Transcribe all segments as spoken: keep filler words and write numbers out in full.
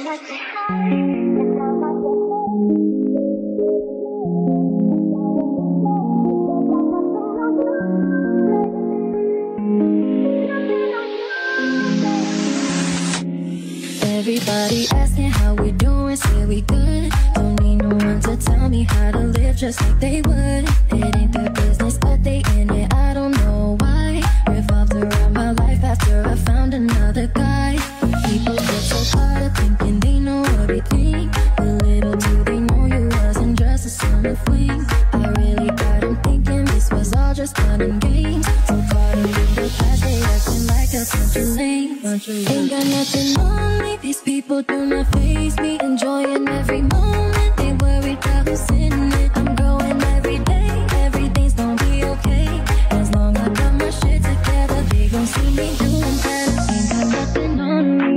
Everybody asking how we doing, say we good. Don't need no one to tell me how to live just like they would. It ain't their business, but they in it, I don't know why. Revolved around my life after I found another guy. People get so caught up thinking they know everything, but little do they know you wasn't just a summer fling. I really got them thinking this was all just fun and games. So caught up in the past, they acting like a bunch of lame. Ain't got nothing on me, these people do not faze me. Enjoying every moment, they worried about who's in it. I'm growing every day, everything's gonna be okay. As long as I got my shit together, they gon' see me doing better. Ain't got nothing on me.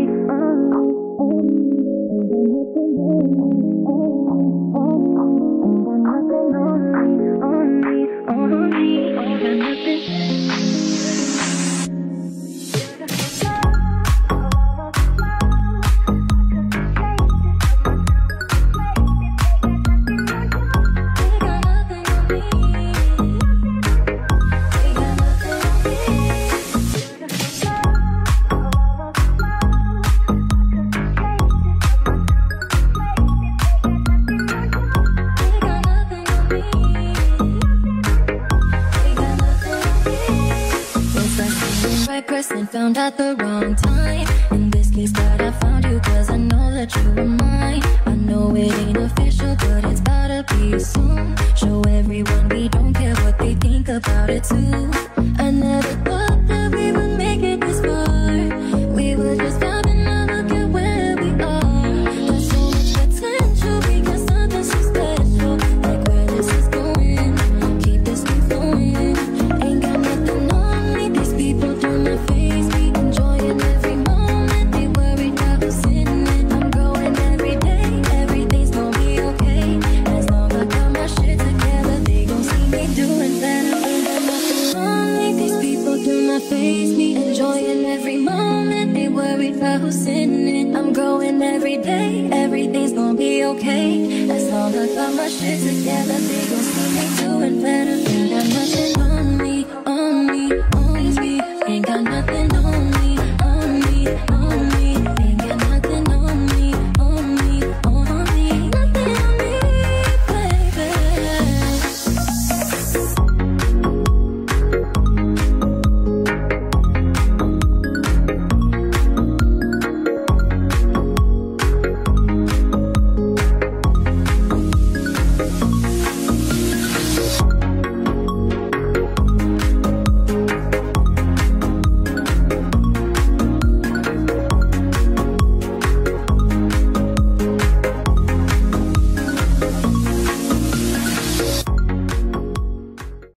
And found at the wrong time. In this case that I found you, cause I know that you were mine. I know it ain't official, but it's gotta be soon. Show everyone we don't care what they think about it too. I never thought that we would make it this far. We were just vibing, now look at where we are. There's so much potential, we got something so special. Like where this is going, keep this keep flowing. Ain't got nothing on me, these people do not faze me. Enjoying every moment, they worried about who's in it. I'm growing every day, everything's gonna be okay. As long as I got my shit together, they gon' see me doing better. Ain't got nothing on me, these people do not faze me. Enjoying every moment, they worried about who's in it. I'm growing every day, everything's gonna be okay. As long as I got my shit together, they gon' see me doing better. Ain't got nothing on me, on me, on me. Ain't got nothing on me, on me, on me. Ain't got nothing on me, on me, on me. Nothing on me, baby.